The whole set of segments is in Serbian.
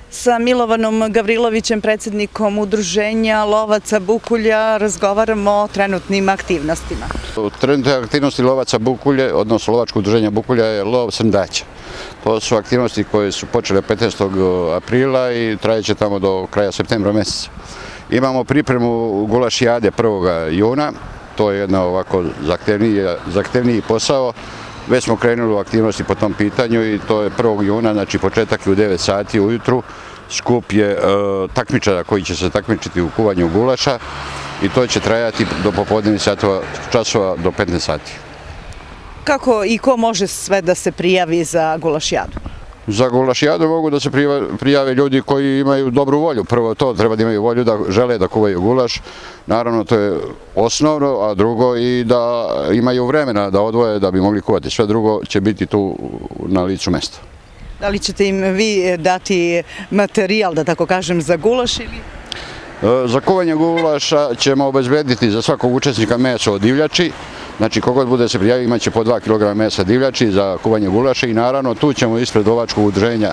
Sa Milovanom Gavrilovićem, predsjednikom Udruženja lovaca Bukulja, razgovaramo o trenutnim aktivnostima. Trenutne aktivnosti lovaca Bukulje, odnosno lovačkog udruženja Bukulja, je lov srndaća. To su aktivnosti koje su počele 15. aprila i trajeće tamo do kraja septembra mjeseca. Imamo pripremu gulašijade 1. juna, to je jedna ovako zahtevniji posao. Već smo krenuli u aktivnosti po tom pitanju i to je 1. juna, znači početak je u 9 sati ujutru. Skup je takmičara koji će se takmičiti u kuvanju gulaša i to će trajati do popodnevnih časova do 15 sati. Kako i ko može sve da se prijavi za gulašijadu? Za gulašijadu mogu da se prijave ljudi koji imaju dobru volju. Prvo to, treba da imaju volju da žele da kuvaju gulaš. Naravno, to je osnovno, a drugo i da imaju vremena da odvoje da bi mogli kuvati. Sve drugo će biti tu na licu mesta. Da li ćete im vi dati materijal, da tako kažem, za gulaš ili? Za kuvanje gulaša ćemo obezbediti za svakog učesnika meso od divljači. Znači, kogod bude se prijavio imaće po 2 kg mesa divljači za kuvanje gulaša i naravno tu ćemo ispred lovačkog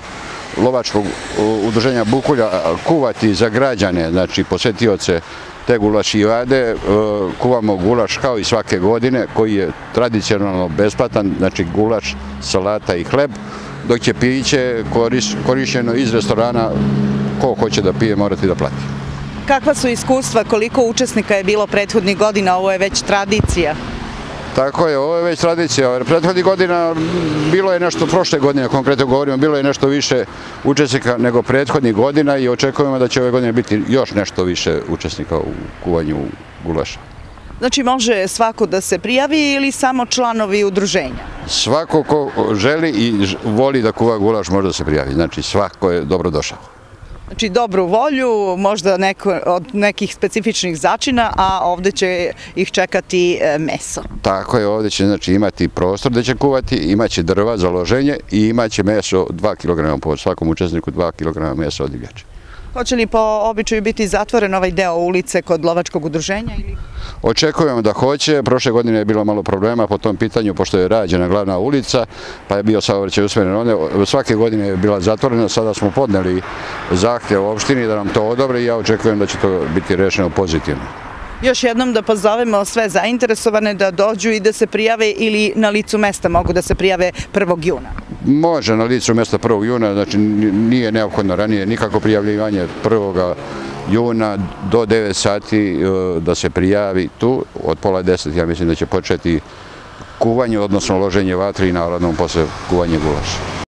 udruženja Bukulja kuvati za građane, znači posetioce te gulašijade. Kuvamo gulaš kao i svake godine koji je tradicionalno besplatan, znači gulaš, salata i hleb, dok će piće korišćeno iz restorana, ko hoće da pije morati da plati. Kakva su iskustva, koliko učesnika je bilo prethodnih godina, ovo je već tradicija? Tako je, ovo je već tradicija. Prethodnih godina bilo je nešto, prošle godine konkretno govorimo, bilo je nešto više učesnika nego prethodnih godina i očekujemo da će ove godine biti još nešto više učesnika u kuvanju gulaša. Znači može svako da se prijavi ili samo članovi udruženja? Svako ko želi i voli da kuva gulaš može da se prijavi, znači svako je dobro došao. Znači dobru volju, možda od nekih specifičnih začina, a ovdje će ih čekati meso. Tako je, ovdje će znači imati prostor gdje će kuvati, imaće drva za loženje i imaće meso 2 kg po svakom učesniku, 2 kg mesa od divljači. Hoće li po običaju biti zatvoren ovaj deo ulice kod lovačkog udruženja? Očekujemo da hoće. Prošle godine je bilo malo problema po tom pitanju, pošto je rađena glavna ulica, pa je bio saobraćaj usmeren. Svake godine je bila zatvorena, sada smo podneli zahtjev u opštini da nam to odobre i ja očekujem da će to biti rešeno pozitivno. Još jednom da pozovemo sve zainteresovane da dođu i da se prijave ili na licu mesta mogu da se prijave 1. juna? Može na licu mesta 1. juna, znači nije neophodno ranije nikako prijavljivanje 1. juna do 9 sati da se prijavi tu. Od pola 10 ja mislim da će početi kuvanje, odnosno loženje vatri i naravno posle kuvanje gulaša.